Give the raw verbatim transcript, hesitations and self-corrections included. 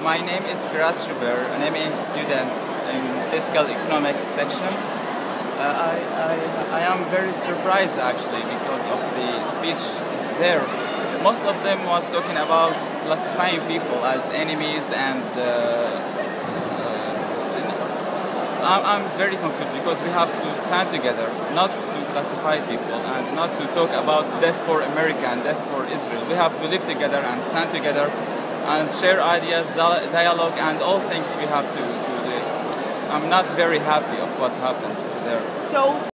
my name is Firas Shuber, an M A student in Fiscal Economics section. Uh, I, I, I am very surprised actually because of the speech there. Most of them was talking about classifying people as enemies and uh, uh, I'm, I'm very confused because we have to stand together, not to classify people and not to talk about death for America and death for Israel. We have to live together and stand together and share ideas, dialogue, and all things we have to, to do. I'm not very happy of what happened there. So.